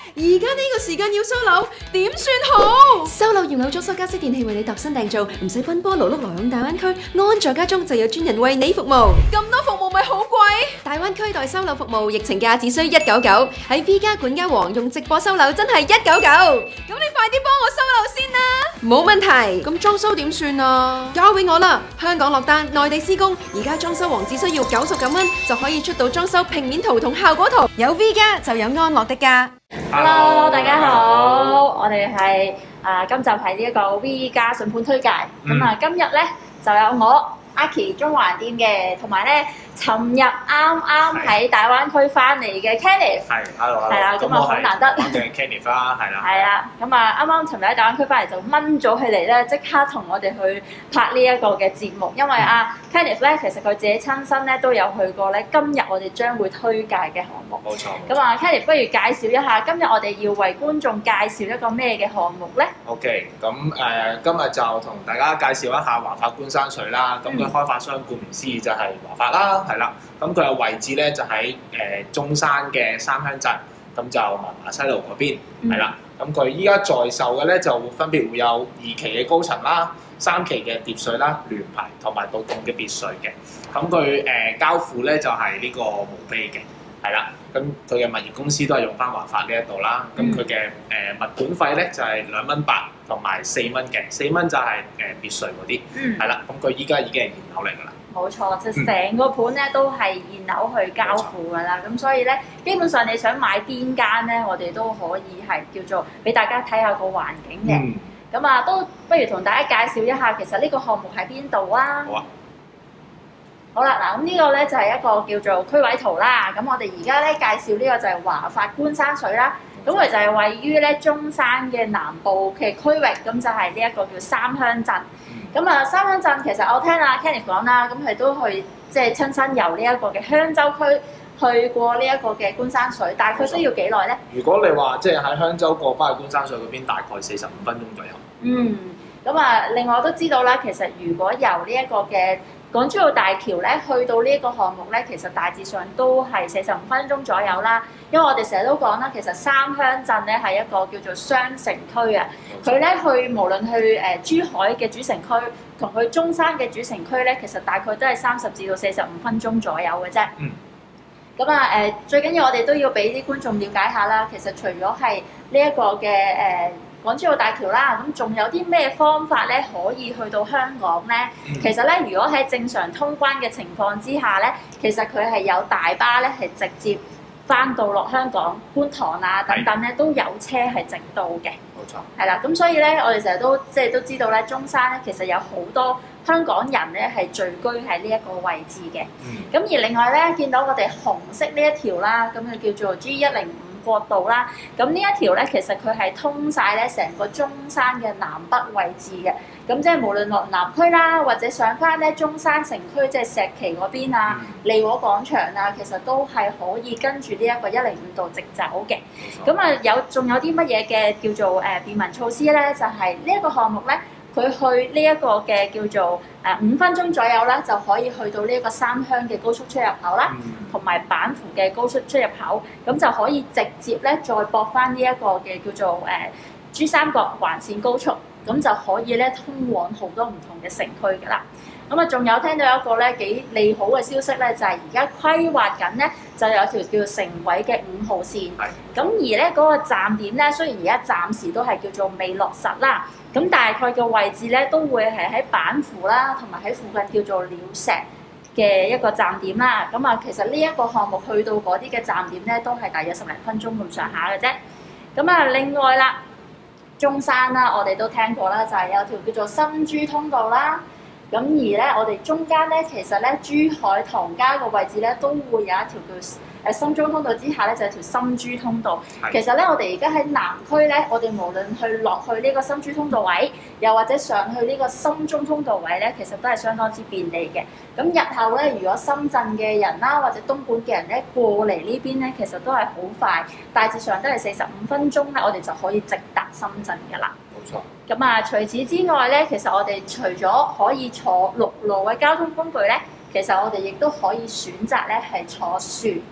而家呢個時間要收樓，點算好？ 收樓原有裝修家私電器為你度身訂造，唔使奔波勞碌來往大灣區，安在家中就有專人為你服務。 咁多服務咪好貴？ 大灣區代收樓服務，疫情價只需199，喺 V 加管家王用直播收樓真係199。 咁你快啲幫我收樓先啦！ 冇問題， 咁裝修點算啊？ 交俾我啦！香港落單，內地施工，而家裝修王只需要99蚊就可以出到裝修平面圖同效果圖，有 V 加就有安樂的家。 Hello， 大家好，我哋係今集係呢一個 V 加筍盤推介。今日咧就有我阿琪中環店嘅，同埋咧尋日啱喺大灣區翻嚟嘅 Kenneth。 係，hello。 係啦，咁啊好難得。 我係 Kenneth 啦，係啦。 係啦，咁啊啱啱尋日喺大灣區翻嚟就掹咗佢嚟咧，即刻同我哋去拍呢一個嘅節目，因為Kenneth 咧其實佢自己親身咧都有去過咧，今日我哋將會推介嘅項目。 冇錯。 咁Kenneth 不如介紹一下，今日我哋要為觀眾介紹一個咩嘅項目咧 ？OK，咁今日就同大家介紹一下華發觀山水啦。咁佢開發商顧名思義就係華發啦，係啦。咁佢嘅位置咧就喺中山嘅三鄉鎮，咁就文華西路嗰邊，係啦。咁佢依家在售嘅咧就分別會有2期嘅高層啦、3期嘅疊水啦、聯排同埋獨棟嘅別墅嘅。咁佢交付咧就係呢個無碑嘅，係啦。咁佢嘅物業公司都係用翻華發呢一度啦。咁佢嘅物管費咧就係2.8蚊同埋4蚊嘅，4蚊就係別墅嗰啲，係啦。咁佢依家已經係現樓嚟㗎啦。 冇錯，即係成個盤咧都係現樓去交付㗎啦。咁所以咧，基本上你想買邊間咧，我哋都可以係叫做俾大家睇下個環境嘅。咁都不如同大家介紹一下，其實呢個項目喺邊度啊？ 好啊。 好啦，嗱咁呢個咧就係一個叫做區位圖啦。咁我哋而家咧介紹呢個就係華發觀山水啦。咁佢就係位於咧中山嘅南部嘅區域，咁就係呢一個叫三鄉鎮。咁三鄉鎮其實我聽Kenneth 講啦，咁佢都去即係親身由呢一個嘅香洲區去過呢一個嘅觀山水，大概需要幾耐咧？ 如果你話即係喺香洲過翻去觀山水嗰邊，大概45分鐘左右。 咁另外我都知道啦，其實如果由呢一個嘅港珠澳大橋咧去到呢一個項目咧，其實大致上都係45分鐘左右啦。因為我哋成日都講啦，其實三鄉鎮咧係一個叫做雙城區啊。佢咧去無論去珠海嘅主城區同去中山嘅主城區咧，其實大概都係30至到45分鐘左右嘅啫。咁最緊要我哋都要俾啲觀眾了解下啦。其實除咗係呢一個嘅港珠澳大橋啦，咁仲有啲咩方法咧可以去到香港咧？其實咧，如果喺正常通關嘅情況之下咧，其實佢係有大巴咧係直接翻到落香港、觀塘等等咧都有車係直到嘅。 冇錯。係啦，咁所以咧，我哋成日都都知道咧，中山咧其實有好多香港人咧係聚居喺呢一個位置嘅。咁而另外咧，見到我哋紅色呢一條啦，咁就叫做 G105。國道啦，咁呢一條咧，其實佢係通晒咧成個中山嘅南北位置嘅，咁即係無論落南區啦，或者上翻咧中山城區，即係石岐嗰邊利和廣場其實都係可以跟住呢一個105度直走嘅。咁仲有啲乜嘢嘅叫做便民措施咧？就係呢一個項目咧。佢去呢一個嘅叫做5分鐘左右啦，就可以去到呢一個三鄉嘅高速出入口啦，同埋板湖嘅高速出入口，咁就可以直接咧再駁翻呢一個嘅叫做珠三角環線高速，咁就可以咧通往好多唔同嘅城區㗎啦。仲有聽到一個咧幾利好嘅消息咧，就係而家規劃緊咧就有條叫做城軌嘅5號線，咁而咧嗰個站點咧雖然而家暫時都係叫做未落實啦。咁大概嘅位置咧，都會係喺板湖啦，同埋喺附近叫做鳥石嘅一個站點啦。其實呢一個項目去到嗰啲嘅站點咧，都係大約10零分鐘咁上下嘅啫。另外啦，中山啦，我哋都聽過啦，就係有條叫做深珠通道啦。而咧，我哋中間咧，其實咧，珠海唐家個位置咧，都會有一條叫深珠通道之下咧，就係條深珠通道。其實咧，我哋而家喺南區咧，我哋無論落去呢個深珠通道位，又或者上去呢個深中通道位咧，其實都係相當之便利嘅。咁日後咧，如果深圳嘅人啦，或者東莞嘅人咧過嚟呢邊咧，其實都係好快，大致上都係45分鐘咧，我哋就可以直達深圳㗎啦。 冇錯。 除此之外咧，其實我哋除咗可以坐陸路嘅交通工具咧，其實我哋亦都可以選擇咧係坐船嘅。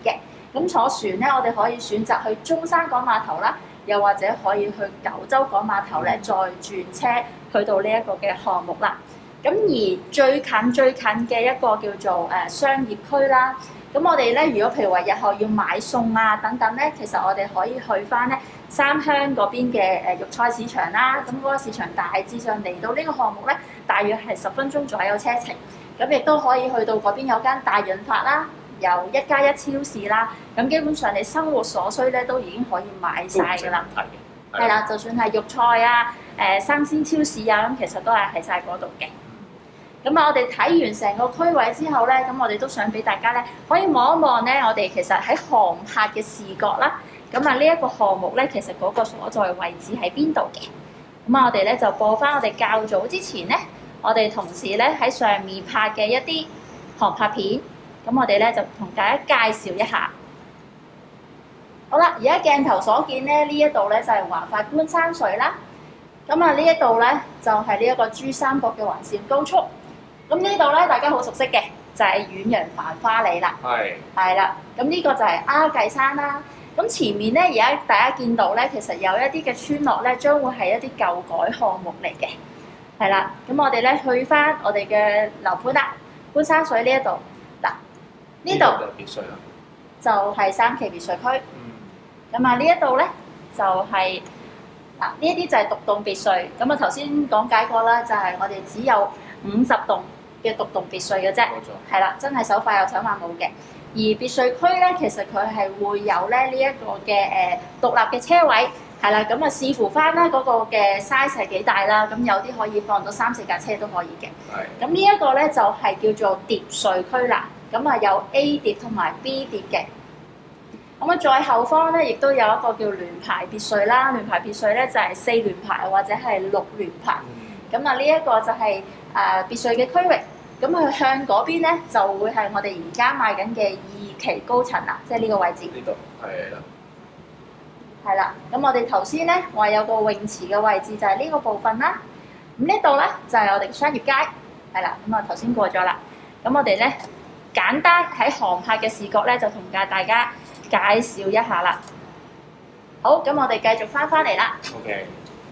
咁坐船咧，我哋可以選擇去中山港碼頭啦，又或者可以去九州港碼頭咧，再轉車去到呢一個嘅項目啦。咁而最近嘅一個叫做商業區啦。咁我哋咧，如果譬如話日後要買餸啊等等咧，其實我哋可以去翻咧三鄉嗰邊嘅肉菜市場啦。咁嗰個市場大致上嚟到呢個項目咧，大約係10分鐘左右車程。咁亦都可以去到嗰邊有間大潤發啦，有1+1超市啦。咁基本上你生活所需咧都已經可以買晒㗎啦。係啦，就算係肉菜啊、生鮮超市啊，咁其實都係喺晒嗰度嘅。咁啊，我哋睇完成個區位之後咧，咁我哋都想俾大家咧可以望一望咧，我哋其實喺航拍嘅視覺啦。咁啊，呢一個項目咧，其實嗰個所在位置喺邊度嘅？咁啊，我哋咧就播翻我哋較早之前咧，我哋同事咧喺上面拍嘅一啲航拍片。咁我哋咧就同大家介紹一下。好啦，而家鏡頭所見咧，呢一度咧就係華發觀山水啦。咁啊，呢一度咧就係呢一個珠三角嘅環線高速。咁呢度咧，大家好熟悉嘅就係遠洋繁花里啦。係啦，咁呢個就係鴉髻山啦。咁前面咧，而家大家見到咧，其實有一啲嘅村落咧，將會係一啲舊改項目嚟嘅。係啦，咁我哋咧去翻我哋嘅樓盤啦，觀山水呢一度嗱，呢度就係三期別墅區。咁啊，呢一度咧就係嗱，呢一啲就係獨棟別墅。咁啊，頭先講解過啦，就係我哋只有50棟嘅獨棟別墅嘅啫，係啦，真係手快有手慢冇嘅。而別墅區咧，其實佢係會有咧呢一個嘅獨立嘅車位，係啦，咁啊視乎翻啦嗰個嘅 size 係幾大啦，咁有啲可以放到3、4架車都可以嘅。係。咁呢一個咧就係叫做疊墅區啦，咁啊有 A 疊同埋 B 疊嘅。咁啊再後方咧，亦都有一個叫聯排別墅啦，聯排別墅咧就係4聯排或者係6聯排。咁啊呢一個就係別墅嘅區域，咁佢向嗰邊咧就會係我哋而家賣緊嘅2期高層啦，即係呢個位置。呢度係啦。係啦，咁我哋頭先咧話有個泳池嘅位置就係呢個部分啦。咁呢度咧就係我哋嘅商業街，係啦。咁啊頭先過咗啦。咁我哋咧簡單喺航拍嘅視覺咧就同大家介紹一下啦。好，咁我哋繼續翻嚟啦。OK。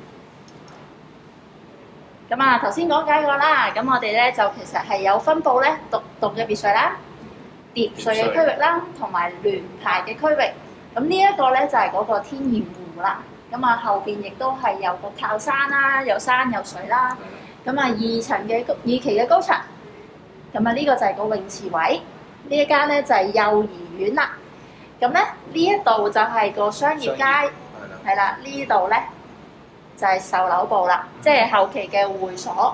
咁啊，頭先講解過啦，咁我哋咧就其實係有分佈咧獨棟嘅別墅啦、疊墅嘅區域啦，同埋聯排嘅區域。咁呢一個咧就係嗰個天然湖啦。咁啊後邊亦都係有個靠山啦，有山有水啦。咁啊2期嘅高層。咁啊呢個就係個泳池位。呢一間咧就係幼兒園啦。咁咧呢一度就係個商業街，係啦，呢度咧就係售樓部啦，即係後期嘅會所。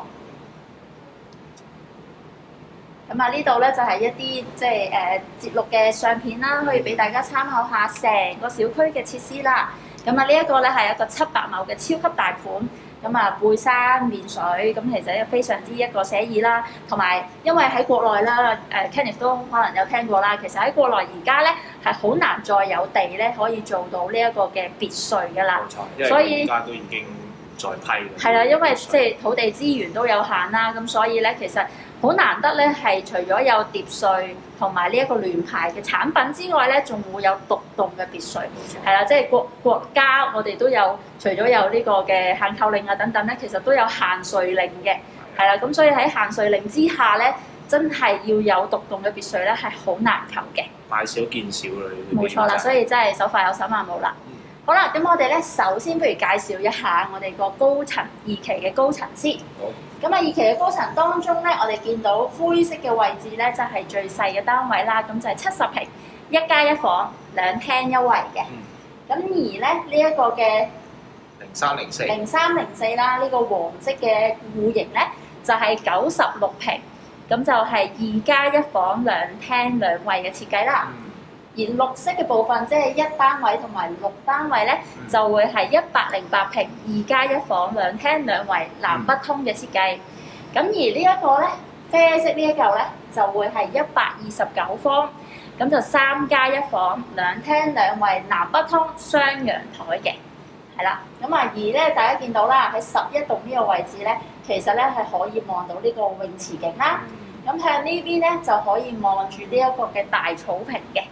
咁啊呢度咧就係一啲即係節錄嘅相片啦，可以俾大家參考下成個小區嘅設施啦。咁啊呢一個咧係一個700畝嘅超級大盤。咁啊背山面水，咁其實非常之一個寫意啦。同埋因為喺國內啦，Kenneth 都可能有聽過啦。其實喺國內而家咧係好難再有地咧可以做到呢一個嘅別墅㗎啦。冇錯，所以而家都已經再批。係啦，因為即係土地資源都有限啦，咁所以咧其實好難得咧係除咗有疊墅同埋呢一個聯排嘅產品之外咧，仲會有獨棟嘅別墅。係啦，即係國家我哋都有，除咗有呢個嘅限購令啊等等咧，其實都有限稅令嘅。係啦，咁所以喺限稅令之下咧，真係要有獨棟嘅別墅咧係好難求嘅。買少見少啦，呢啲。冇錯啦，所以真係手快有手慢冇啦。好啦，咁我哋咧首先不如介紹一下我哋個高層2期嘅高層先。好。咁啊2期嘅高層當中咧，我哋見到灰色嘅位置咧，就係最細嘅單位啦。咁就係70平，1+1房，2廳1衛嘅。咁而咧呢一個嘅0304啦，呢個黃色嘅戶型咧就係96平，咁就係2+1房，2廳2衛嘅設計啦。而綠色嘅部分，即係1單位同埋6單位咧，就會係108平，2+1房，2廳2衛南北通嘅設計。咁而呢一個咧，啡色呢一嚿咧，就會係129方，咁就3+1房，2廳2衛南北通雙陽台嘅，係啦。咁啊而咧，大家見到啦，喺11棟呢個位置咧，其實咧係可以望到呢個泳池景啦。咁向呢邊咧就可以望住呢一個嘅大草坪嘅。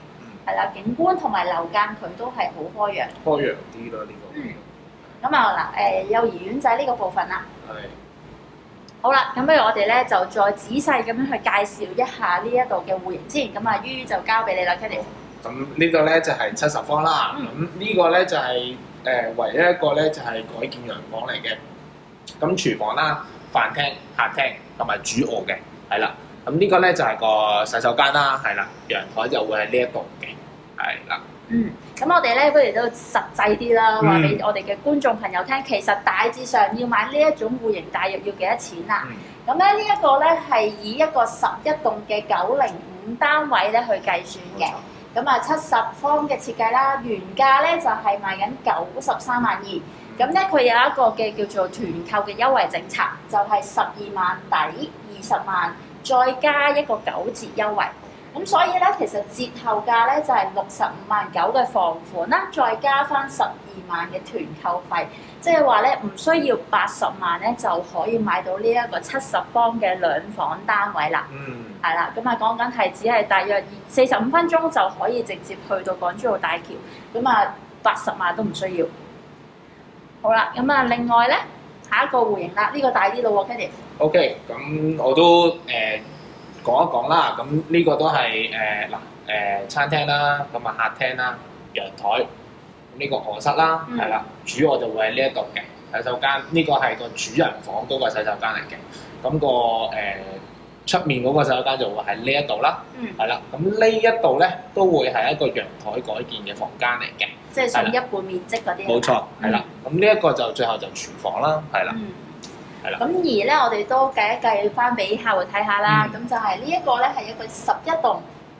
係啦，景觀同埋樓間佢都係好開揚。 開揚啲啦呢個。 咁啊嗱，幼兒園就係呢個部分啦。 係。 好啦，咁不如我哋咧就再仔細咁樣去介紹一下呢一度嘅戶型先。咁啊，於就交俾你啦 Kenny。 咁呢度咧就係70方啦。咁呢個咧就係唯一一個咧就係改建洋房嚟嘅。咁廚房啦、飯廳、客廳同埋主卧嘅，係啦。咁呢個咧就係個洗手間啦，係啦。陽台就會喺呢一度嘅，係啦。 咁我哋咧不如都實際啲啦，話俾我哋嘅觀眾朋友聽，其實大致上要買呢一種戶型，大約要幾多錢啊？咁咧呢一個咧係以一個11棟嘅905單位咧去計算嘅。咁啊70方嘅設計啦，原價咧就係賣緊93萬2。咁咧佢有一個嘅叫做團購嘅優惠政策，就係12萬抵20萬，再加一個9折優惠。咁所以咧，其實折後價咧就係65萬9嘅房款啦，再加翻12萬嘅團購費，即係話咧唔需要80萬咧就可以買到呢一個70方嘅兩房單位啦。係啦，咁啊講緊係只係大約45分鐘就可以直接去到港珠澳大橋，咁啊80萬都唔需要。好啦，咁啊另外咧下一個戶型啦，呢個大啲咯喎 ，Kenny。OK， 咁我都講一講啦，咁呢個都係餐廳啦，咁啊客廳啦、陽台，呢個卧室啦，係啦，主卧就會喺呢一度嘅洗手間，呢個係個主人房嗰個洗手間嚟嘅，咁個出面嗰個洗手間就會喺呢一度啦，係啦，咁呢一度咧都會係一個陽台改建嘅房間嚟嘅， 即係送一半面積嗰啲。 冇錯，係啦，咁呢一個就最後就廚房啦，係啦。 咁而咧，我哋都計一計翻俾客戶睇下啦。咁就係呢一個咧係一個11棟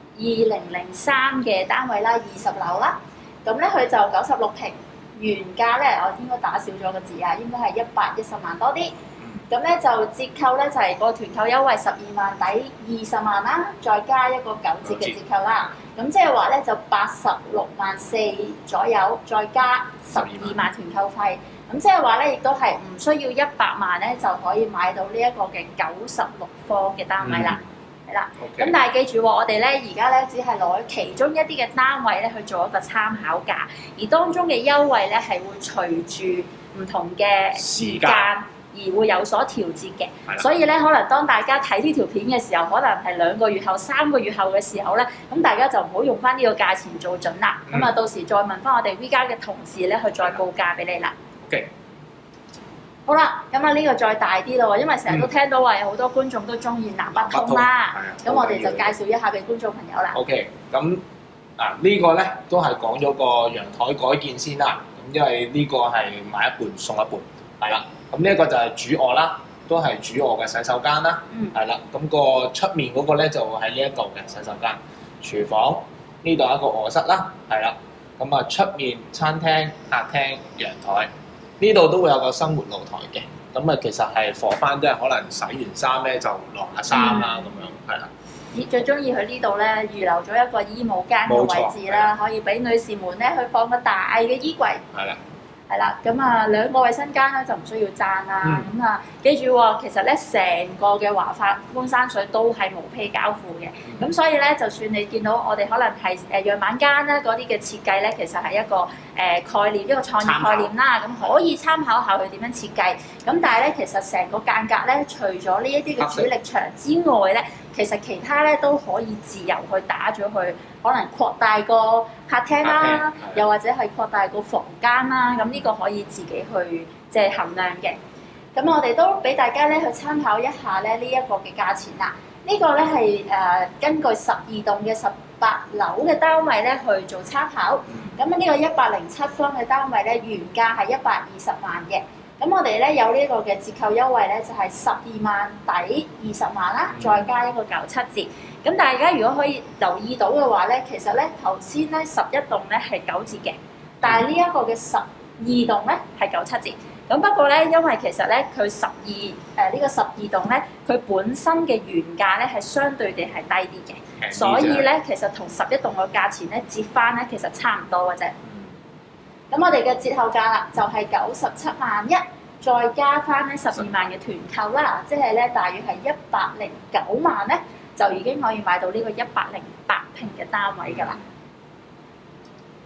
2003嘅單位啦，20樓啦。咁咧佢就96平，原價咧我應該打少咗個字啊，應該係110萬多啲。咁咧就折扣咧就係個團購優惠12萬抵20萬啦，再加一個9折嘅折扣啦。咁即係話咧就86萬4左右，再加12萬團購費。咁即係話咧，亦都係唔需要100萬咧就可以買到呢一個嘅96方嘅單位啦，係啦。咁但係記住喎，我哋咧而家咧只係攞其中一啲嘅單位咧去做一個參考價，而當中嘅優惠咧係會隨住唔同嘅時間而會有所調節嘅。所以咧，可能當大家睇呢條片嘅時候，可能係2個月後、3個月後嘅時候咧，咁大家就唔好用翻呢個價錢做準啦。咁啊，到時再問翻我哋 V 家嘅同事咧去再報價俾你啦。好啦，咁啊呢個再大啲咯喎，因為成日都聽到話有好多觀眾都中意南北通啦，咁我哋就介紹一下俾觀眾朋友啦。 OK， 咁呢個咧都係講咗個陽台改建先啦，咁因為呢個係買一半送一半，係啦。咁呢一個就係主卧啦，都係主卧嘅洗手間啦，係啦。咁個出面嗰個咧就會喺呢一度嘅洗手間，廚房呢度一個卧室啦，係啦。咁啊出面餐廳、客廳、陽台。呢度都會有個生活露台嘅，咁啊其實係放翻即係可能洗完衫咧就晾下衫啦咁樣，係啦。 最中意佢呢度咧預留咗一個衣帽間嘅位置啦，可以俾女士們咧去放個大嘅衣櫃。係啦。係啦，咁啊2個衞生間咧就唔需要爭啦。咁啊記住喎，其實咧成個嘅華發觀山水都係無坯交付嘅。咁所以咧，就算你見到我哋可能係樣板間咧嗰啲嘅設計咧，其實係一個概念，一個創意概念啦。咁可以參考下佢點樣設計。咁但係咧，其實成個間隔咧，除咗呢一啲嘅主力牆之外咧，其實其他咧都可以自由去打咗去，可能擴大個客廳啦，又或者係擴大個房間啦。咁呢個可以自己去即係衡量嘅。咁我哋都俾大家咧去參考一下咧呢一個嘅價錢啦。呢個咧係根據12棟嘅18樓嘅單位咧去做參考。咁呢個107方嘅單位咧原價係120萬嘅。咁我哋咧有呢個嘅折扣優惠咧，就係12萬抵20萬啦，再加一個97折。咁大家如果可以留意到嘅話咧，其實咧頭先咧11棟咧係9折嘅，但係呢一個嘅12棟咧係97折。咁不過咧，因為其實咧佢呢個12棟咧，佢本身嘅原價咧係相對地係低啲嘅，所以咧其實同11棟嘅價錢咧折翻咧其實差唔多嘅啫。咁我哋嘅折後價啦，就係97萬1，再加翻咧12萬嘅團購啦，即係咧大約係109萬咧，就已經可以買到呢個108平嘅單位㗎啦。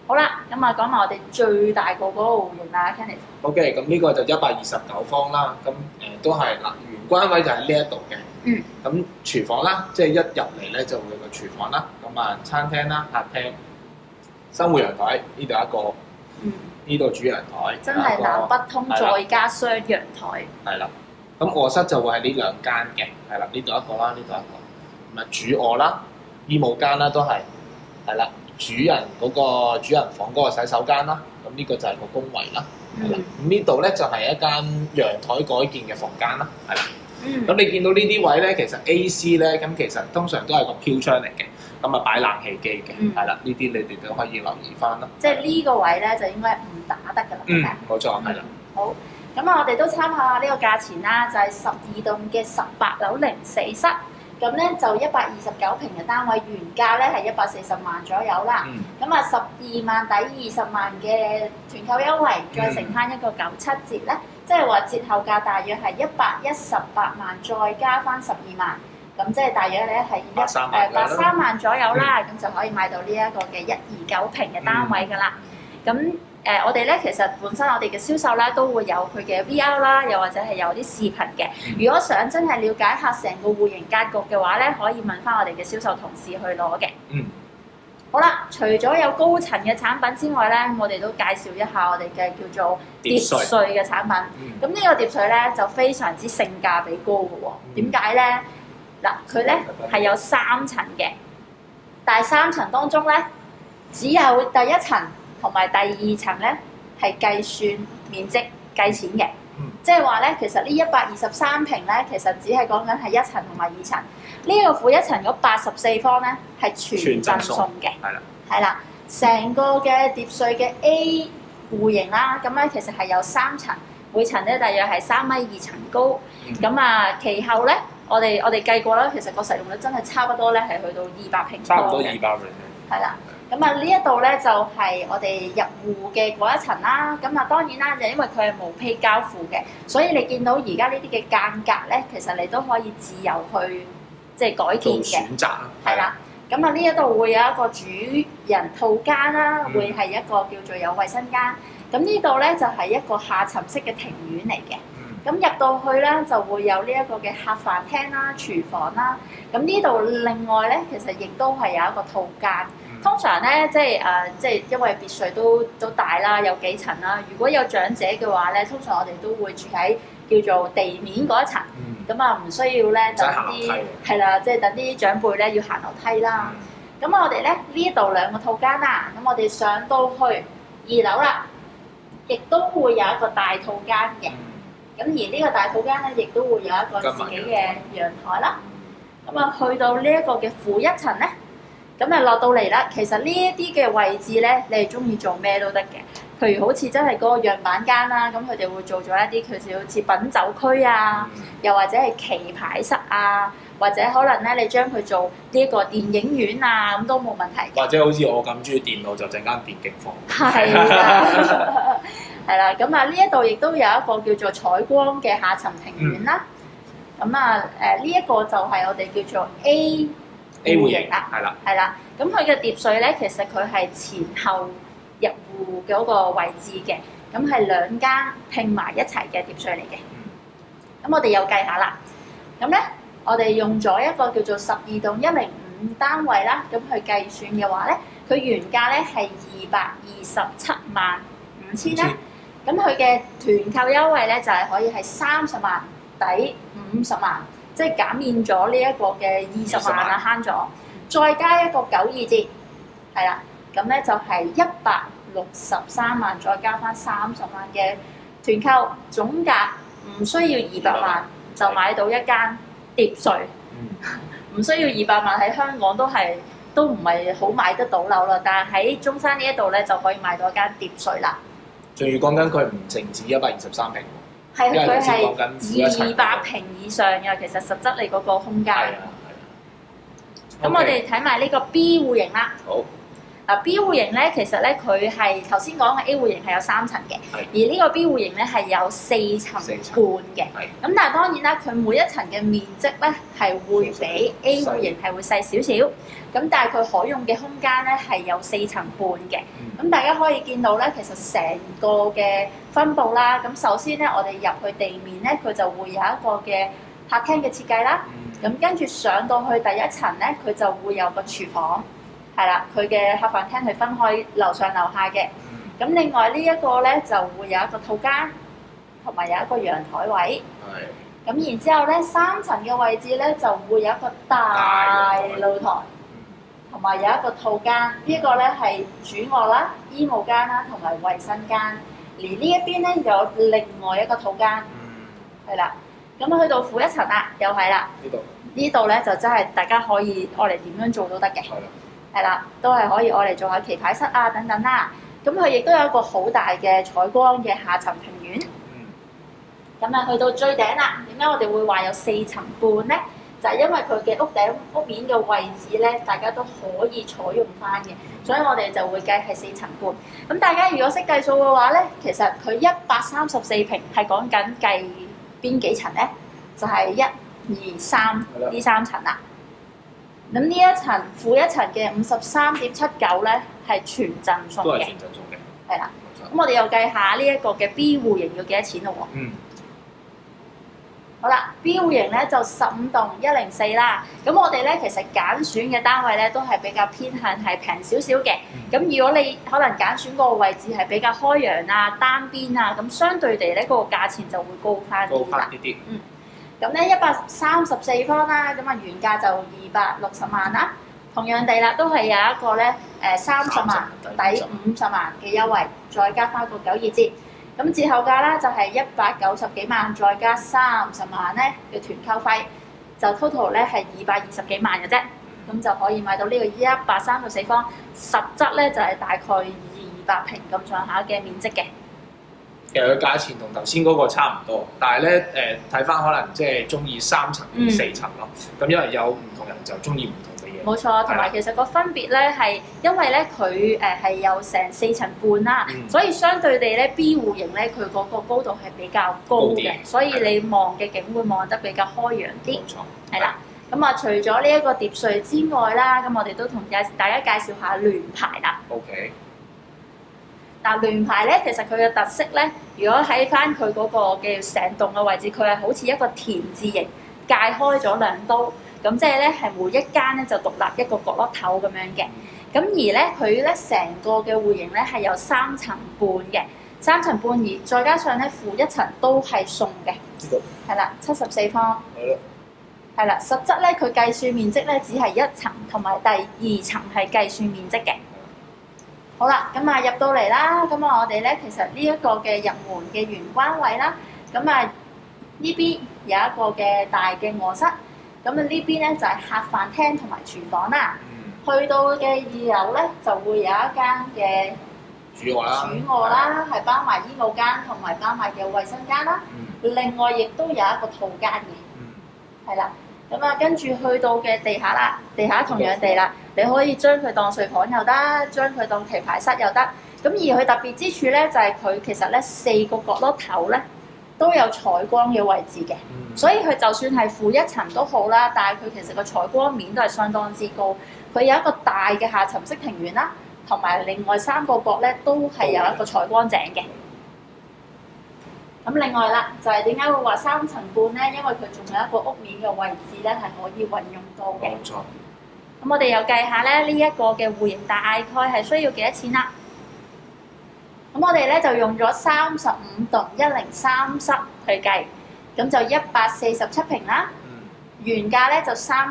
好啦，咁啊講埋我哋最大個嗰個戶型啦 ，Kenneth。 OK，咁呢個就129方啦，咁都係嗱，玄關位就喺呢一度嘅。 嗯。 咁廚房啦，即係一入嚟咧就會有個廚房啦，咁啊餐廳啦、客廳、生活陽台呢度一個，呢度主陽台， 真係南北通再加雙陽台。 係啦，咁卧室就會係呢兩間嘅，係啦，呢度一個啦，呢度一個，咁啊主卧啦、衣帽間啦都係，係啦。主人房嗰個洗手間啦，咁呢個就係個公衞啦，係啦。咁呢度咧就係一間陽台改建嘅房間啦，係啦。咁你見到呢啲位咧，其實 AC 咧，咁其實通常都係個飄窗嚟嘅，咁啊擺冷氣機嘅，係啦。呢啲你哋都可以留意翻咯。 即係呢個位咧就應該唔打得㗎啦，係咪？ 冇錯，係啦。 好，咁啊，我哋都參考下呢個價錢啦，就係12棟嘅18樓零四室。咁咧就129平嘅單位，原價咧係140萬左右啦。咁啊12萬抵20萬嘅團購優惠，再乘翻一個97折咧，即係話折後價大約係118萬，再加翻12萬，咁即係大約咧係83萬左右啦。咁就可以買到呢一個嘅129平嘅單位㗎啦。咁我哋咧其實本身我哋嘅銷售咧都會有佢嘅 VR 啦，又或者係有啲視頻嘅。如果想真係了解下成個戶型格局嘅話咧，可以問翻我哋嘅銷售同事去攞嘅。好啦，除咗有高層嘅產品之外咧，我哋都介紹一下我哋嘅叫做疊稅嘅產品。咁呢個疊稅咧就非常之性價比高嘅喎。點解咧？嗱，佢咧係有3層嘅，但係3層當中咧只有第1層同埋第2層咧係計算面積計錢嘅，即係話咧，其實呢123平咧，其實只係講緊係1層同埋2層。呢個負1層嗰84方咧係全贈送嘅，係啦，成個嘅疊稅嘅 A 戶型啦，咁咧其實係有3層，每層咧大約係3米2層高。咁啊，其後咧我哋計過啦，其實個實用率真係差不多咧係去到200平方嘅，差唔多200平。係啦。咁啊，呢一度咧就係我哋入戶嘅嗰一層啦。咁啊，當然啦，就因為佢係無坯交付嘅，所以你見到而家呢啲嘅間隔咧，其實你都可以自由去即係改建嘅。做選擇係啦。咁啊，呢一度會有一個主人套間啦，會係一個叫做有衞生間。咁呢度咧就係一個下沉式嘅庭院嚟嘅。咁入到去咧就會有呢一個嘅客飯廳啦、廚房啦。咁呢度另外咧，其實亦都係有一個套間。通常咧，即係因為別墅都大啦，有幾層啦。如果有長者嘅話咧，通常我哋都會住喺叫做地面嗰一層，咁啊唔需要咧等啲係啦，即係等啲長輩咧要行樓梯啦。咁我哋咧呢度2個套間啦，咁我哋上到去2樓啦，亦都會有一個大套間嘅。咁而呢個大套間咧，亦都會有一個自己嘅陽台啦。咁啊，去到呢一個嘅負1層咧。咁啊落到嚟啦，其實呢一啲嘅位置咧，你係中意做咩都得嘅。譬如好似真係嗰個樣板間啦，咁佢哋會做咗一啲佢哋好似品酒區啊，又或者係棋牌室啊，或者可能咧你將佢做呢一個電影院啊，咁都冇問題。或者好似我咁中意電腦，就整間電競房。係啦，係啦。咁啊呢一度亦都有一個叫做採光嘅下沉庭院啦。咁啊呢一個就係我哋叫做 A 戶型啦，係啦，咁佢嘅疊稅咧，其實佢係前後入戶嗰個位置嘅，咁係2間拼埋一齊嘅疊稅嚟嘅。咁我哋又計下啦，咁咧我哋用咗一個叫做12棟105單位啦，咁去計算嘅話咧，佢原價咧係227萬5千啦，咁佢嘅團購優惠咧就係可以係30萬抵50萬。即係減免咗呢一個嘅20萬啊，慳咗，再加一個92折，係啦，咁咧就係163萬，再加翻30萬嘅團購，總價唔需要200萬就買到一間疊稅，唔需要200萬喺香港都唔係好買得到樓啦，但係喺中山呢一度咧就可以買到一間疊稅啦。仲要講緊佢唔淨止123平。係，佢係200平以上嘅，其實實質你嗰個空間。咁我哋睇埋呢個 B 戶型啦。好。 ，B 戶型咧，其實咧佢係頭先講嘅 A 戶型係有3層嘅，而呢個 B 戶型咧係有4層半嘅。咁但係當然啦，佢每一層嘅面積咧係會比 A 戶型係會細少少。咁但係佢可用嘅空間咧係有4層半嘅。咁大家可以見到咧，其實成個嘅分佈啦。咁首先咧，我哋入去地面咧，佢就會有一個嘅客廳嘅設計啦。咁跟住上到去第一層咧，佢就會有個廚房。係啦，佢嘅客飯廳係分開樓上樓下嘅。咁另外呢一個咧就會有一個套間，同埋有一個陽台位。係。咁然之後咧，3層嘅位置咧就會有一個大露台，同埋有一個套間。呢個咧係主臥啦、衣帽間啦，同埋衞生間。而呢一邊咧有另外一個套間。係啦。咁去到負一層啦，又係啦。呢度咧就真係大家可以愛嚟點樣做都得嘅。係啦，都係可以愛嚟做下棋牌室啊等等啦。咁佢亦都有一個好大嘅採光嘅下層庭院。咁啊，去到最頂啦，點解我哋會話有4層半咧？就係因為佢嘅屋頂屋面嘅位置咧，大家都可以採用翻嘅，所以我哋就會計係4層半。咁大家如果識計數嘅話咧，其實佢134平係講緊計邊幾層咧？就係1、2、3呢3層啦。咁呢一層負一層嘅53.79咧係全贈送嘅，都係全贈送嘅。係啦，咁我哋又計下呢一個嘅 B 戶型要幾多錢咯喎？好啦 ，B 戶型咧就15棟104啦。咁我哋咧其實揀選嘅單位咧都係比較偏向係平少少嘅。咁如果你可能揀選個位置係比較開揚啊、單邊啊，咁相對地咧個價錢就會高翻啲啦。咁咧134方啦，咁啊原價就260萬啦。同樣地啦，都係有一個咧30萬抵50萬嘅優惠，再加翻個92折。咁折後價啦就係190幾萬，再加30萬咧嘅團購費，就 total 咧係220幾萬嘅啫。咁就可以買到呢個134方，實質咧就係大概200平咁上下嘅面積嘅。 其實個價錢同頭先嗰個差唔多，但係咧睇翻可能即係中意3層、4層咯。咁因為有唔同人就中意唔同嘅嘢。冇錯，同埋其實個分別咧係因為咧佢係有成4層半啦，所以相對地咧 B 戶型咧佢嗰個高度係比較高嘅，所以你望嘅景會望得比較開揚啲。冇錯。係啦，咁啊除咗呢一個疊墅之外啦，咁我哋都同大家介紹下聯排啦。 OK。 嗱聯排咧，其實佢嘅特色咧，如果喺翻佢嗰個嘅成棟嘅位置，佢係好似一個田字形，界開咗2刀，咁即係咧係每一間咧就獨立一個角落頭咁樣嘅。咁而咧佢咧成個嘅戶型咧係有3層半嘅，3層半而再加上咧負一層都係送嘅。係啦，74方。係啦，實質咧佢計算面積咧只係1層，同埋第2層係計算面積嘅。好啦，咁啊入到嚟啦，咁啊我哋咧其實呢一個嘅入門嘅玄關位啦，咁啊呢邊有一個嘅大嘅臥室，咁啊呢邊咧就係客飯廳同埋廚房啦。去到嘅2樓咧就會有一間嘅主臥啦，係包埋衣帽間同埋包埋嘅衞生間啦。另外亦都有一個套間嘅，係啦。咁啊，跟住去到嘅地下啦，地下同樣地啦，你可以將佢當睡房又得，將佢當棋牌室又得。咁而佢特別之處咧，就係佢其實咧4個角落頭咧都有採光嘅位置嘅，所以佢就算係負一層都好啦，但係佢其實個採光面都係相當之高。佢有一個大嘅下沉式庭院啦，同埋另外3個角咧都係有一個採光井嘅。咁另外啦，就係點解會話3層半咧？因為佢仲有一個屋面嘅位置咧，係可以運用到嘅。冇錯。咁我哋又計下咧，呢一個嘅戶型大概係需要幾多錢啦？咁我哋咧就用咗35棟103室去計，咁就147平啦。原價咧就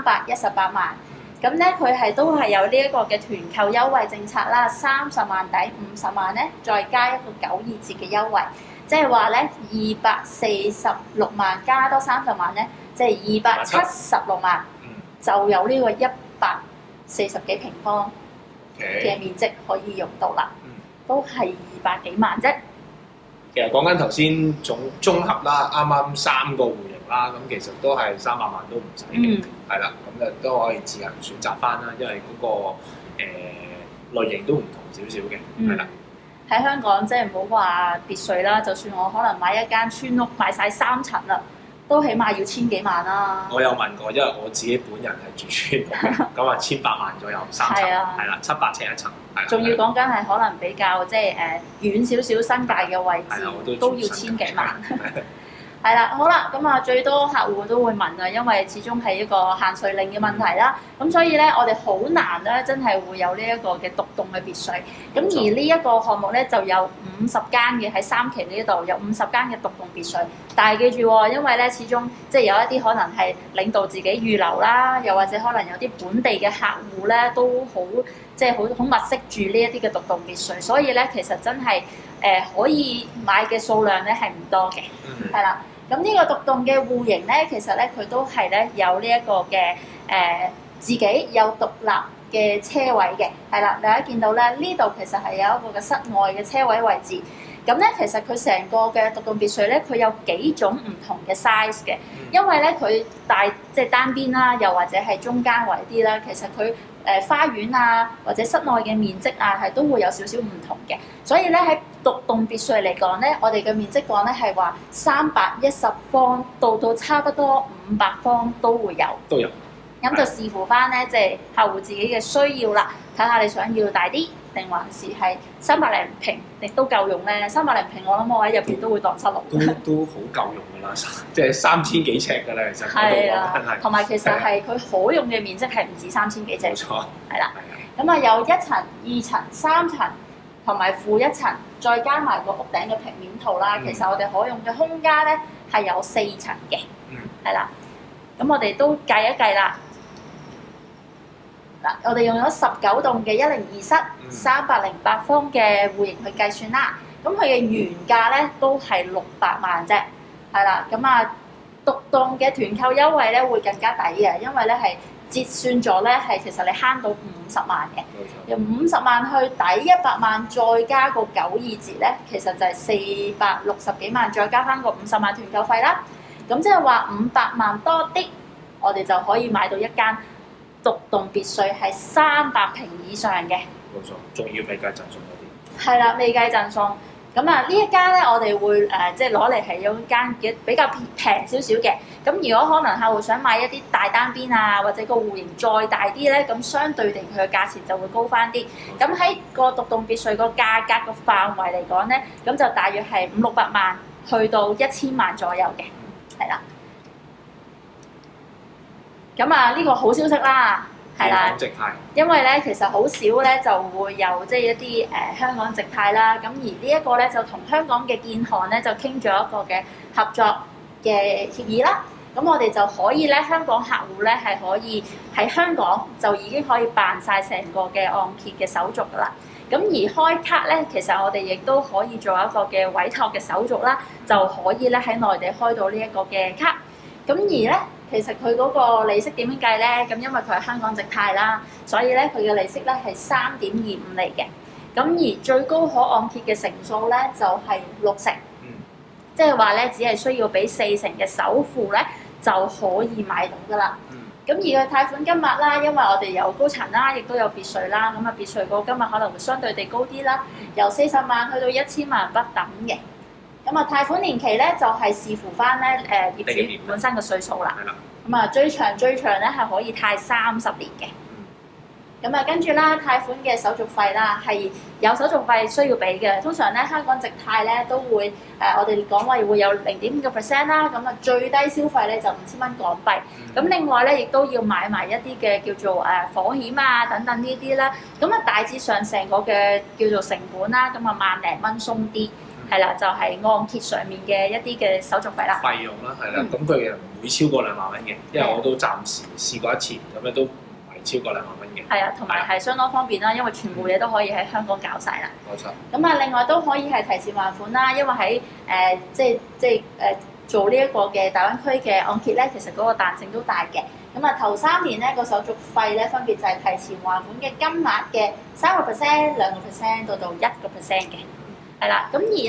318萬。咁咧佢係都係有呢一個嘅團購優惠政策啦，30萬抵50萬咧，再加一個92折嘅優惠。即係話咧，246萬加多30萬咧，即係276萬，就有呢個140幾平方嘅面積可以用到啦，都係200幾萬啫。 其實講緊頭先綜合啦，啱啱3個戶型啦，咁其實都係300萬都唔使嘅，係啦，咁就都可以自行選擇翻啦，因為嗰個類型都唔同少少嘅，係啦。 喺香港即係唔好話別墅啦，就算我可能買一間村屋，買晒3層啦，都起碼要千幾萬啦。 我有問過，因為我自己本人係住村屋嘅，咁啊1800萬左右3層，係啦，700尺一層，係。 仲要講緊係可能比較即係遠少少新界嘅位置，都要千幾萬。係啦，好啦，咁啊最多客戶都會問啊，因為始終係一個限聚令嘅問題啦，咁所以咧我哋好難咧真係會有呢一個嘅獨棟嘅別墅，咁而呢一個項目咧就有50間嘅喺3期呢度有50間嘅獨棟別墅，但係記住喎，因為咧始終即係有一啲可能係領導自己預留啦，又或者可能有啲本地嘅客戶咧都好即係好物色住呢一啲嘅獨棟別墅，所以咧其實真係可以買嘅數量咧係唔多嘅，係啦。咁呢個獨棟嘅戶型咧，其實咧佢都係咧有呢一個嘅自己有獨立嘅車位嘅，係啦，大家見到咧呢度其實係有一個嘅室外嘅車位位置。咁咧其實佢成個嘅獨棟別墅咧，佢有幾種唔同嘅 size 嘅，因為咧佢大即係單邊啦，又或者係中間位啲啦，其實佢花園啊或者室內嘅面積啊係都會有少少唔同嘅，所以咧喺獨棟別墅嚟講咧，我哋嘅面積講咧係話310方到差不多500方都會有。 都有。 咁就視乎翻咧，即係客戶自己嘅需要啦，睇下你想要大啲，定還是係300零平亦都夠用咧。300零平我諗我喺入邊都會蕩失路。 都好夠用㗎啦，即係3000幾尺㗎啦，其實嗰度講緊係。 同埋其實係佢可用嘅面積係唔止3000幾尺。 冇錯。 係啦。咁啊有1層、2層、3層同埋負1層，再加埋個屋頂嘅平面圖啦。其實我哋可用嘅空間咧係有4層嘅。係啦。咁我哋都計一計啦。我哋用咗19棟嘅102室，308方嘅戶型去計算啦。咁佢嘅原價咧都係600萬啫，係啦。咁啊，獨棟嘅團購優惠咧會更加抵嘅，因為咧係折算咗咧係其實你慳到50萬嘅。冇錯。用50萬去抵100萬，再加個92折咧，其實就係460幾萬，再加翻個50萬團購費啦。咁即係話500萬多啲，我哋就可以買到一間獨棟別墅係300平以上嘅， 冇錯，仲要未計贈送嗰啲。 係啦，未計贈送。咁啊，呢一間咧，我哋會即係攞嚟係有間嘅比較平少少嘅。咁如果可能客戶想買一啲大單邊啊，或者個戶型再大啲咧，咁相對地佢嘅價錢就會高翻啲。咁喺個獨棟別墅個價格個範圍嚟講咧，咁就大約係500-600萬去到1000萬左右嘅，係啦。咁啊，呢個好消息啦，係啦，因為咧其實好少咧就會有即係一啲香港直派啦，咁而呢一個咧就同香港嘅建行咧就傾咗一個嘅合作嘅協議啦，咁我哋就可以咧香港客戶咧係可以喺香港就已經可以辦晒成個嘅按揭嘅手續噶啦，咁而開卡咧其實我哋亦都可以做一個嘅委託嘅手續啦，就可以咧喺內地開到呢一個嘅卡，咁而咧。其實佢嗰個利息點樣計咧？咁因為佢係香港直派啦，所以咧佢嘅利息咧係3.25厘嘅。咁而最高可按揭嘅成數咧就係60%，即係話咧只係需要俾40%嘅首付咧就可以買到噶啦。咁而佢貸款金額啦，因為我哋有高層啦，亦都有別墅啦，咁啊別墅個金額可能會相對地高啲啦，由40萬去到1000萬不等嘅。咁啊，貸款年期咧就係視乎翻咧業主本身嘅歲數啦。咁啊，最長咧係可以貸30年嘅。咁啊，跟住啦，貸款嘅手續費啦係有手續費需要俾嘅。通常咧香港直貸咧都會我哋講話會有0.5% 啦。咁啊，最低消費咧就5000蚊港幣。咁另外咧亦都要買埋一啲嘅叫做火險啊等等呢啲啦。咁啊，大致上成個嘅叫做成本啦，咁啊萬零蚊鬆啲。係啦，就係按揭上面嘅一啲嘅手續費啦。費用啦，係啦，咁佢唔會超過2萬蚊嘅，因為我都暫時試過一次，咁樣都唔係超過2萬蚊嘅。係啊， 同埋係相當方便啦，因為全部嘢都可以喺香港搞晒啦。 冇錯。 咁啊，另外都可以係提前還款啦，因為喺即係做呢一個嘅大灣區嘅按揭咧，其實嗰個彈性都大嘅。咁啊，頭3年咧個手續費咧分別就係提前還款嘅金額嘅3%、2%到1%嘅。係啦，咁而咧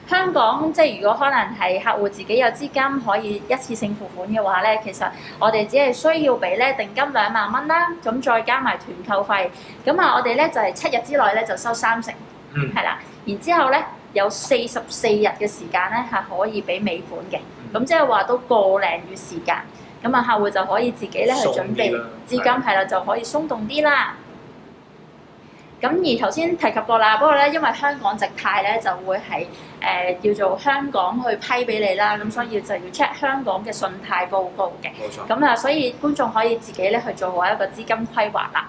香港即係如果可能係客戶自己有資金可以一次性付款嘅話咧，其實我哋只係需要俾咧定金2萬蚊啦，咁再加埋團購費，咁啊我哋咧就係7日之內咧就收30%，係啦，然之後咧有44日嘅時間咧係可以俾尾款嘅，咁即係話都個零月時間，咁啊客戶就可以自己咧去準備資金係啦，就可以鬆動啲啦。咁而頭先提及過啦，不過咧，因為香港直貸咧就會係叫做香港去批俾你啦，咁所以就要 check 香港嘅信貸報告嘅。 冇錯。 咁啊，所以觀眾可以自己咧去做好一個資金規劃啦。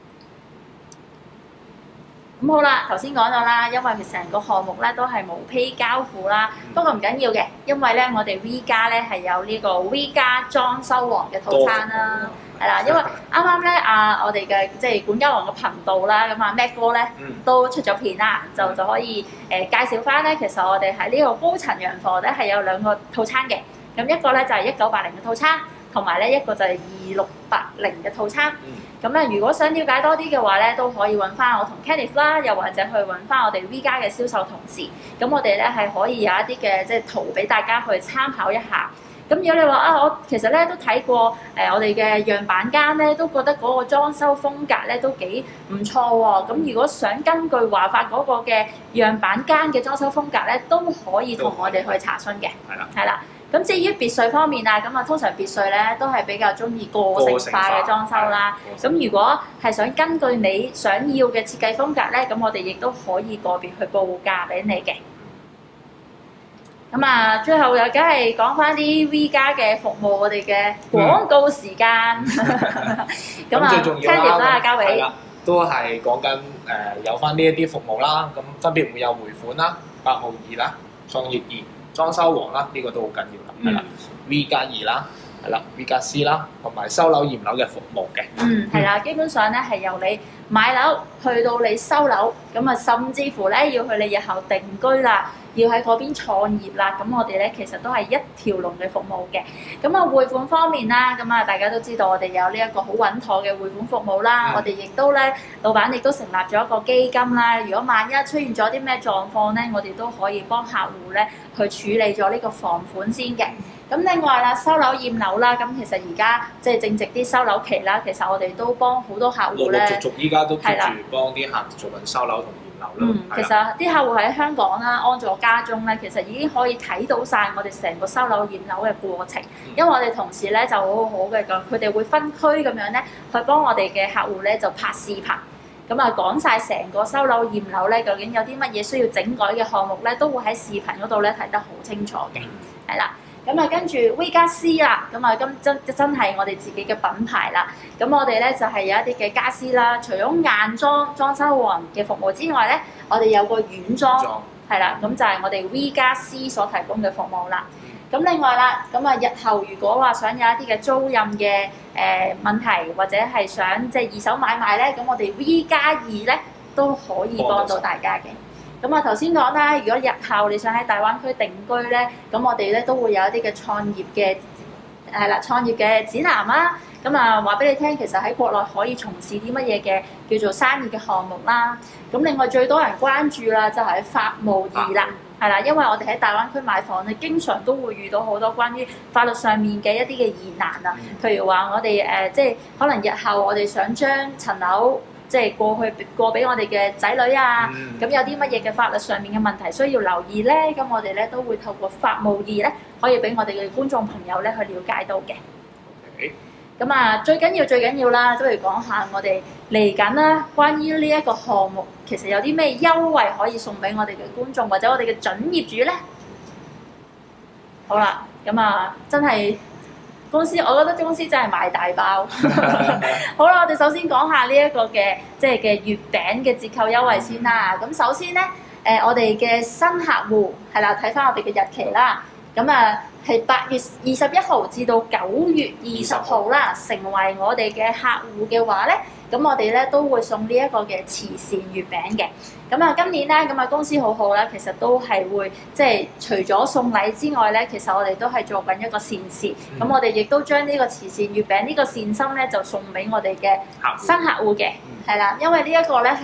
咁好啦，頭先講咗啦，因為佢成個項目咧都係無批交付啦，不過唔緊要嘅，因為咧我哋 V 家咧係有呢個 V 家裝修王嘅套餐啦。係啦，因為啱啱咧我哋嘅即係管家王嘅頻道啦，咁Mac 哥咧都出咗片啦，就可以介紹翻咧，其實我哋喺呢個高層洋房咧係有2個套餐嘅，咁一個咧就係1980嘅套餐，同埋咧一個就係2680嘅套餐。咁咧如果想了解多啲嘅話咧，都可以揾翻我同 Kenneth 啦，又或者去揾翻我哋 V 家嘅銷售同事，咁我哋咧係可以有一啲嘅即係圖俾大家去參考一下。咁如果你話我其實咧都睇過我哋嘅樣板間咧，都覺得嗰個裝修風格咧都幾唔錯喎。咁如果想根據華發嗰個嘅樣板間嘅裝修風格咧，都可以同我哋去查詢嘅。係啦。咁至於別墅方面啊，咁啊通常別墅咧都係比較中意個性化嘅裝修啦。咁如果係想根據你想要嘅設計風格咧，咁我哋亦都可以個別去報價俾你嘅。咁啊，最後又梗係講翻啲 V 家嘅服務，我哋嘅廣告時間。咁啊 ，Kenneth 啦，交俾都係講緊有翻呢一啲服務啦。咁分別會有回款啦、8號2啦、創業2、裝修王啦，呢個都好緊要啦。係啦，V+2啦，係啦 ，V+C 啦，同埋收樓驗樓嘅服務嘅。 係啦，基本上咧係由你買樓去到你收樓，咁啊甚至乎咧要去你日後定居啦。要喺嗰邊創業啦，咁我哋咧其實都係一條龍嘅服務嘅。咁啊匯款方面啦，咁啊大家都知道我哋有呢一個好穩妥嘅匯款服務啦。我哋亦都咧，老闆亦都成立咗一個基金啦。如果萬一出現咗啲咩狀況咧，我哋都可以幫客戶咧去處理咗呢個房款先嘅。咁另外啦，收樓驗樓啦，咁其實而家即係正值啲收樓期啦，其實我哋都幫好多客戶咧， 陸續依家都 keep 住幫啲客做緊收樓同其實啲客戶喺香港啦，安坐家中咧，其實已經可以睇到晒我哋成個收樓驗樓嘅過程。因為我哋同事咧就好好嘅咁，佢哋會分區咁樣咧，去幫我哋嘅客戶咧就拍視頻，咁啊講晒成個收樓驗樓咧，究竟有啲乜嘢需要整改嘅項目咧，都會喺視頻嗰度咧睇得好清楚嘅，係啦。咁啊，跟住 V+C 啦，咁啊，真係我哋自己嘅品牌啦。咁我哋咧就係有一啲嘅家私啦，除咗硬裝修王嘅服務之外咧，我哋有個軟裝，係啦，咁就係我哋 V+C 所提供嘅服務啦。咁另外啦，咁啊日後如果話想有一啲嘅租賃嘅問題，或者係想即係二手買賣咧，咁我哋 V+2咧都可以幫到大家嘅。咁啊頭先講啦，如果日後你想喺大灣區定居咧，咁我哋咧都會有一啲嘅創業嘅創業嘅指南啦。咁啊話俾你聽，其實喺國內可以從事啲乜嘢嘅叫做生意嘅項目啦。咁另外最多人關注啦，就係法務2啦，係啦，因為我哋喺大灣區買房咧，經常都會遇到好多關於法律上面嘅一啲嘅疑難啊。譬如話我哋即係可能日後我哋想將層樓即係過俾我哋嘅仔女啊，咁有啲乜嘢嘅法律上面嘅問題需要留意咧，咁我哋咧都會透過法務2咧，可以俾我哋嘅觀眾朋友咧去了解到嘅。咁啊，最緊要啦，都嚟講下我哋嚟緊啦，關於呢一個項目，其實有啲咩優惠可以送俾我哋嘅觀眾或者我哋嘅準業主咧？好啦，咁啊，真係公司，我覺得公司真係賣大包。好啦，我哋首先講下呢一個嘅即係嘅月餅嘅折扣優惠先啦。咁首先咧，我哋嘅新客戶係啦，睇翻我哋嘅日期啦。咁啊，係8月21號至到9月20號啦，成為我哋嘅客戶嘅話咧，咁我哋咧都會送呢一個嘅慈善月餅嘅。咁啊，今年咧，咁啊公司好好啦，其實都係會即係除咗送禮之外咧，其實我哋都係做緊一個善事。咁我哋亦都將呢個慈善月餅呢個善心咧，就送俾我哋嘅新客戶嘅，係啦，因為呢一個咧係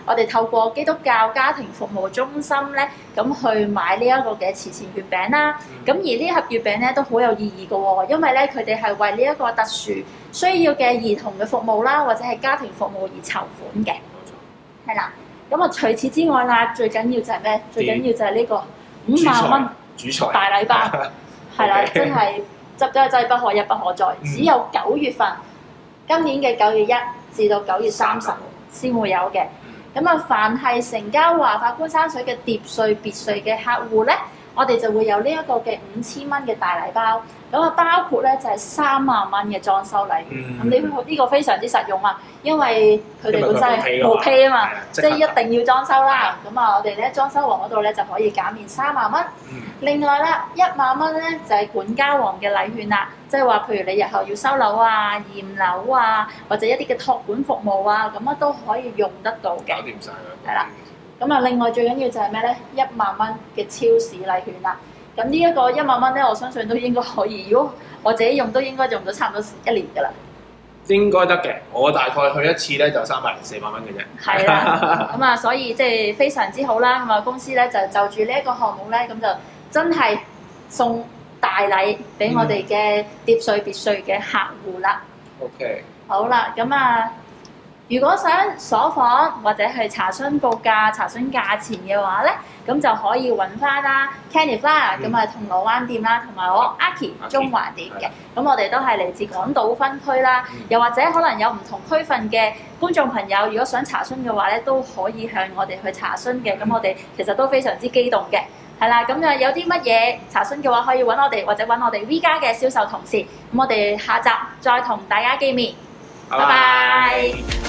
我哋透過基督教家庭服務中心咧，咁去買呢一個嘅慈善月餅啦。咁而呢盒月餅咧都好有意義嘅喎，因為咧佢哋係為呢一個特殊需要嘅兒童嘅服務啦，或者係家庭服務而籌款嘅。係啦，咁啊除此之外啦，最緊要就係咩？最緊要就係呢個5萬蚊主菜大禮包，係啦，真係執都係真係不可一不可再，只有9月份，今年嘅9月1至到9月30先會有嘅。咁啊，凡係成交華發觀山水嘅碟稅別稅嘅客戶咧，我哋就會有呢一個嘅5000蚊嘅大禮包。咁啊，包括咧就係3萬蚊嘅裝修禮券。咁呢個非常之實用啊，因為佢哋本身係冇 pay 啊嘛，即係一定要裝修啦。咁啊，我哋咧裝修王嗰度咧就可以減免3萬蚊。另外啦，1萬蚊咧就係管家王嘅禮券啦，即係話譬如你日後要收樓啊、驗樓啊，或者一啲嘅託管服務啊，咁啊都可以用得到嘅。 搞掂曬啦。 係啦。咁啊，另外最緊要就係咩咧？1萬蚊嘅超市禮券啦。咁呢一個1萬蚊咧，我相信都應該可以。如果我自己用，都應該用到差唔多1年㗎啦。 應該得嘅，我大概去一次咧就300零400蚊嘅啫。 係啦，咁啊，所以即係非常之好啦。咁啊，公司咧就住呢一個項目咧，咁就真係送大禮俾我哋嘅碟稅別稅嘅客戶啦。 OK。好啦，咁啊，如果想鎖房或者係查詢報價、查詢價錢嘅話咧，咁就可以揾翻啦 Kenneth 啦，咁啊銅鑼灣店啦，同埋我 Aki 中環店嘅。咁我哋都係嚟自港島分區啦，又或者可能有唔同區份嘅觀眾朋友，如果想查詢嘅話咧，都可以向我哋去查詢嘅。咁我哋其實都非常之機動嘅，係啦。咁啊有啲乜嘢查詢嘅話，可以揾我哋或者揾我哋 V 家嘅銷售同事。咁我哋下集再同大家見面，拜拜。